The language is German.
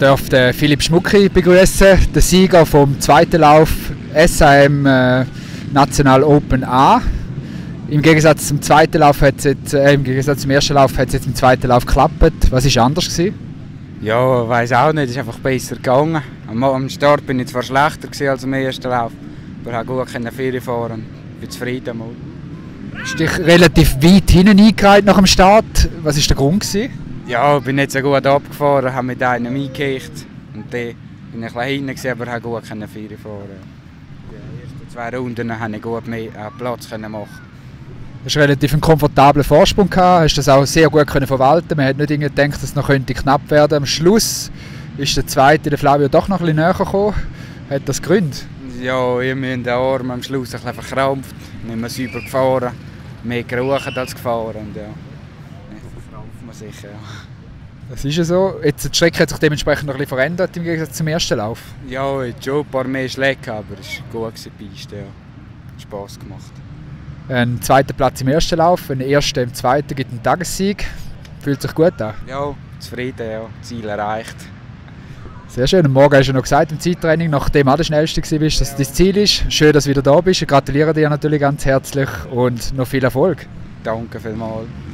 darf den Philipp Schmucki begrüßen, den Sieger vom zweiten Lauf SAM National Open A. Im Gegensatz zum zweiten Lauf im Gegensatz zum ersten Lauf hat es jetzt im zweiten Lauf geklappt. Was war anders gewesen? Ja, ich weiß auch nicht, es ist einfach besser gegangen. Am Start bin ich zwar schlechter als im ersten Lauf, aber ich konnte gut Ferien fahren. Ich bin zufrieden. Hast du dich relativ weit hinten eingereiht nach dem Start? Was war der Grund gewesen? Ja, ich bin nicht so gut abgefahren, habe mit einem eingekickt und dann bin ich ein bisschen hinten, aber ich konnte gut Ferien fahren. Die ersten 2 Runden konnte ich gut mehr Platz machen. Du hast relativ einen komfortablen Vorsprung gehabt, hast das auch sehr gut verwalten. Man hat nicht gedacht, dass es noch knapp werden könnte. Am Schluss ist der zweite, der Flavio, doch noch ein bisschen näher gekommen. Hat das Gründe? Ja, ich habe den Arm am Schluss ein bisschen verkrampft, nicht mehr sauber gefahren, mehr geruchen als gefahren. Und ja, verkrampft man sich. Ja. Das ist ja so. Jetzt, die Strecke hat sich dementsprechend noch ein bisschen verändert im Gegensatz zum ersten Lauf. Ja, ich hatte schon ein paar mehr Schläge, aber es war gut, die Piste. Ja. Spass gemacht. Ein zweiter Platz im ersten Lauf, ein erster im zweiten gibt einen Tagessieg. Fühlt sich gut an? Ja, zufrieden, ja. Ziel erreicht. Sehr schön. Und morgen hast du noch gesagt im Zeittraining, nachdem du der Schnellste warst, dass das Ziel ist. Schön, dass du wieder da bist. Ich gratuliere dir natürlich ganz herzlich und noch viel Erfolg. Danke vielmals.